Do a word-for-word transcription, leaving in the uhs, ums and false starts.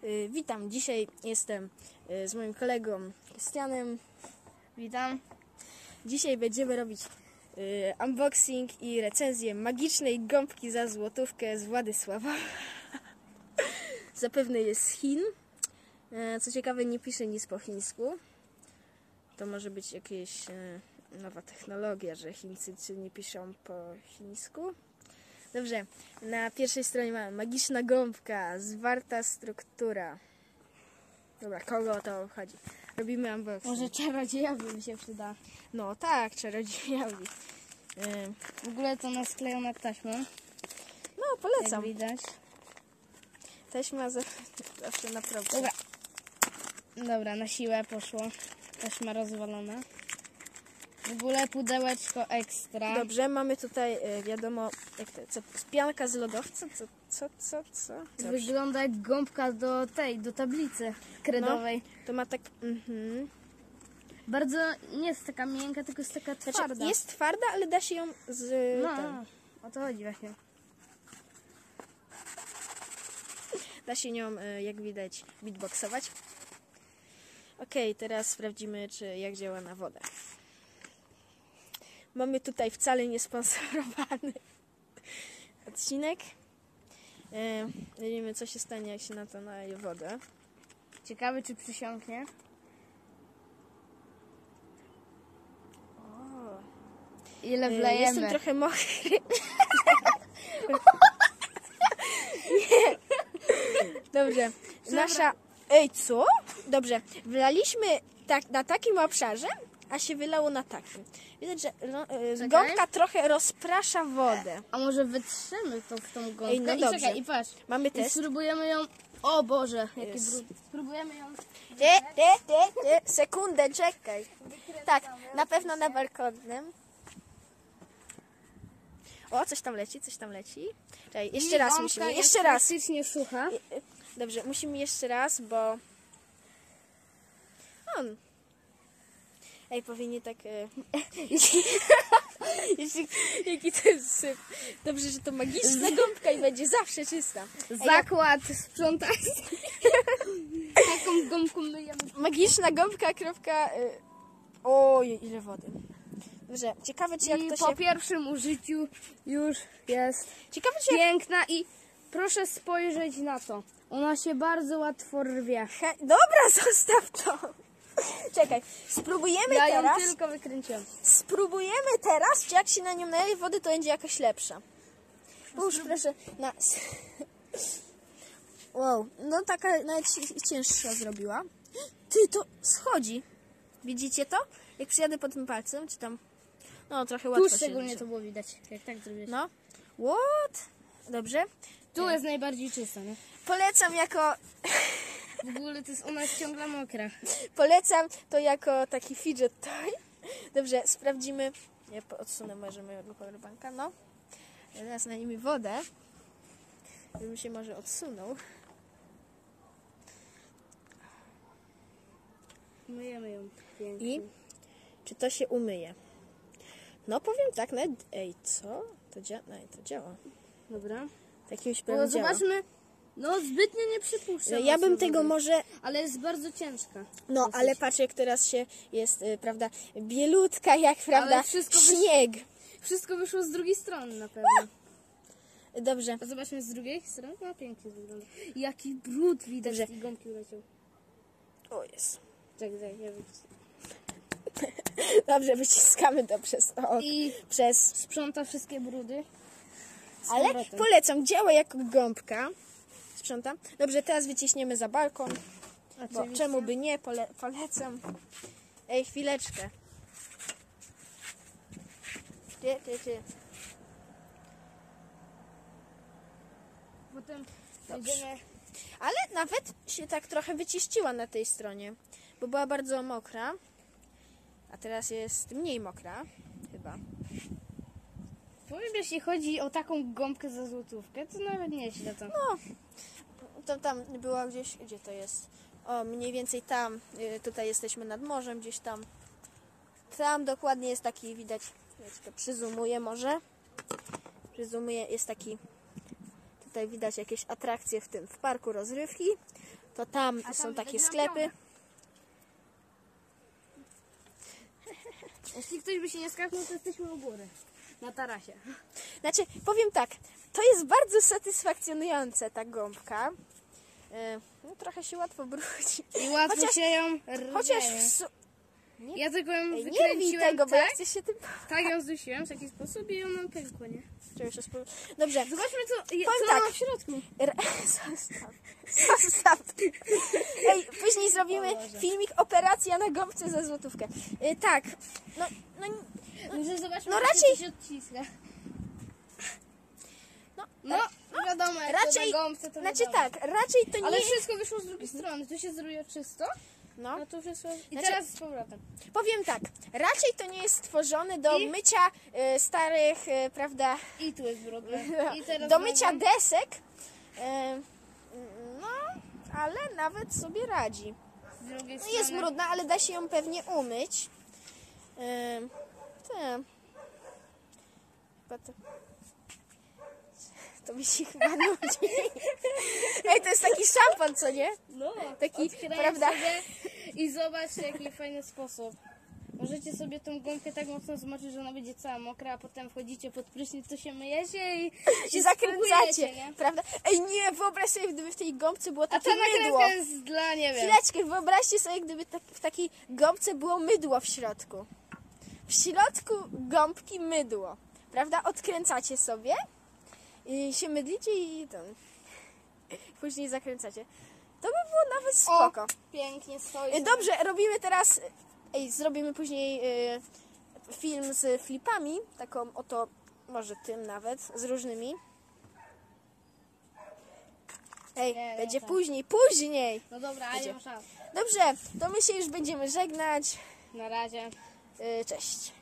Y, witam, dzisiaj jestem y, z moim kolegą Krystianem. Witam. Dzisiaj będziemy robić y, unboxing i recenzję magicznej gąbki za złotówkę z Władysława. Zapewne jest z Chin. Y, co ciekawe, nie pisze nic po chińsku. To może być jakaś y, nowa technologia, że Chińczycy nie piszą po chińsku. Dobrze, na pierwszej stronie mamy magiczna gąbka, zwarta struktura. Dobra, kogo o to chodzi? Robimy unboxing. Może czarodziejowi mi się przyda. No tak, czarodziejowi. Yy, W ogóle to nasklejona taśmą. no, Jak polecam. widać. Taśma zawsze, zawsze naprawdę. Dobra. Dobra, na siłę poszło. Taśma rozwalona. W ogóle pudełeczko ekstra. Dobrze, mamy tutaj, yy, wiadomo, jak to, co, pianka z lodowca? Co, co, co, co? Dobrze. Wygląda jak gąbka do tej, do tablicy kredowej. To ma tak, mhm. Bardzo nie jest taka miękka, tylko jest taka Znaczy, twarda. jest twarda, ale da się ją z... No, ten, o to chodzi właśnie. Da się nią, y, jak widać, beatboxować. Okej, teraz sprawdzimy, czy jak działa na wodę. Mamy tutaj wcale niesponsorowany odcinek. E, nie wiemy, co się stanie, jak się na to naleje wodę. Ciekawy, czy przysiąknie. O, Ile e, wlejemy? jestem trochę mokry. Nie. Dobrze. Nasza... Ej, co? Dobrze. Wlaliśmy tak, na takim obszarze, a się wylało na takim. Widać, że no, e, Czekaj. gąbka trochę rozprasza wodę. A może wytrzemy to w tą gąbkę? Ej, no I dobrze. czekaj, i patrz. Mamy I test. spróbujemy ją... O Boże, jaki Jest. brud. Spróbujemy ją... Ty, ty, ty, ty. Sekundę, czekaj. Tak, na pewno na balkonnym. O, coś tam leci, coś tam leci. Czekaj, jeszcze raz musimy, jeszcze raz. Praktycznie sucha. Dobrze, musimy jeszcze raz, bo... On. Ej, powinien tak... E... Jeśli... Jaki to jest syp. Dobrze, że to magiczna gąbka i będzie zawsze czysta. Ej, Zakład sprzątacki. Taką gąbką myjemy. magiczna gąbka, kropka... E... Oj, ile wody. Dobrze, ciekawe czy jak I to po się... pierwszym użyciu już jest Ciekawe czy jak... piękna i proszę spojrzeć na to. Ona się bardzo łatwo rwie. He... Dobra, zostaw to. Czekaj, spróbujemy Ja ją teraz... tylko wykręciłam. Spróbujemy teraz, czy jak się na nią naleje wody, to będzie jakaś lepsza. Już proszę na... Wow, no taka nawet cięższa zrobiła. Ty, to schodzi. Widzicie to? Jak przyjadę po tym palcem, czy tam... No, trochę łatwo Tu się szczególnie liczy. to było widać, jak tak zrobiłeś. No. What? Dobrze. Tu jest najbardziej czysta, nie? Polecam jako... W ogóle to jest, ona jest ciągle mokra. Polecam to jako taki fidget toy. Dobrze, sprawdzimy. Ja odsunę może mojego powerbanka. No. Teraz nalejmy wodę. Żebym się może odsunął. Myjemy ją pięknie. I czy to się umyje? No powiem tak, nawet... Ej, co? To, dzia... no, to działa. Dobra. Jakimś Bo prawem działa. zobaczmy. No zbytnio nie przypuszczam. Ja bym mocno tego wody. może... Ale jest bardzo ciężka. No, Dosyć. ale patrz jak teraz się jest, y, prawda, bielutka jak, prawda, wszystko wyś- śnieg. Wszystko wyszło z drugiej strony na pewno. Dobrze. A zobaczmy z drugiej strony. No pięknie wygląda. Jaki brud widać z Dobrze. tej gąbki uleciał. O, jest. Czekaj, czekaj, nie wiem. Dobrze, wyciskamy to przez to. I Przez... sprząta wszystkie brudy. Z Ale powrotem. polecam, działa jako gąbka. Sprzątam. Dobrze, teraz wyciśniemy za balkon. Bo Oczywiście. czemu by nie, pole polecam. Ej, chwileczkę. Ty, ty, ty. Potem Dobrze. będziemy... Ale nawet się tak trochę wyciściła na tej stronie, bo była bardzo mokra. A teraz jest mniej mokra, chyba. Powiem, jeśli chodzi o taką gąbkę za złotówkę, to nawet nieźle to. No, to tam była gdzieś, gdzie to jest? O, mniej więcej tam, y, tutaj jesteśmy nad morzem, gdzieś tam. Tam dokładnie jest taki, widać, ja to przyzumuję może. Przyzumuję, jest taki tutaj widać jakieś atrakcje w tym, w parku rozrywki. To tam, tam są takie widać sklepy. lampiony. Jeśli ktoś by się nie skapnął, to jesteśmy u góry. Na tarasie. Znaczy, powiem tak, to jest bardzo satysfakcjonujące, ta gąbka. E, no, trochę się łatwo brudzi. I łatwo Chociaż- się ją rwie. Chociaż w su... nie, Ja tylko ją Ej, nie rwij wykręciłem tego, bo ja tak, chcę się tym... tak ją zdusiłem w taki sposób i ona pękła, nie? Czemu się spro- Dobrze, Zobaczmy, co, je- Powiem co tak. ma w środku. R- Zostaw. Zostaw. Ej, później zrobimy O Boże. filmik Operacja na gąbce za złotówkę. Y, tak, no, no, Może zobaczmy, no czy raczej- się odciska. no, No, wiadomo, jak raczej, to na gąbce, to znaczy wiadomo. tak, raczej to nie... Ale wszystko wyszło z drugiej strony. Tu się zrobiło czysto, No, a tu wszystko... I Znaczy- teraz z powrotem. powiem tak, raczej to nie jest stworzone do I? mycia y, starych, y, prawda, I tu jest brudne. I teraz do mycia znowu. desek. Y, no, ale nawet sobie radzi. Z drugiej No strony. jest brudna, ale da się ją pewnie umyć. Ym, te. Chyba to... To mi się chyba nudzi. Ej, to jest taki szampan, co nie? No, Taki, otwieraj prawda? sobie i zobaczcie, jaki fajny sposób. Możecie sobie tą gąbkę tak mocno zmoczyć, że ona będzie cała mokra, a potem wchodzicie pod prysznic, to się myjecie i I się zakręcacie, spróbujecie, nie? prawda? Ej, nie, wyobraź sobie, gdyby w tej gąbce było A takie ta mydło. nakrętka jest dla, nie wiem. Chwileczkę, wyobraźcie sobie, gdyby tak, w takiej gąbce było mydło w środku. W środku gąbki mydło, prawda? Odkręcacie sobie i się mydlicie i ten... Później zakręcacie. To by było nawet spoko. O, pięknie stoi. Y, Dobrze, robimy teraz... Ej, zrobimy później y, film z flipami. Taką oto, może tym nawet, z różnymi. Ej, Nie, nie, będzie tak. później, później! No dobra, ale Będzie. nie ma szans. Dobrze, to my się już będziemy żegnać. Na razie. Y, Cześć.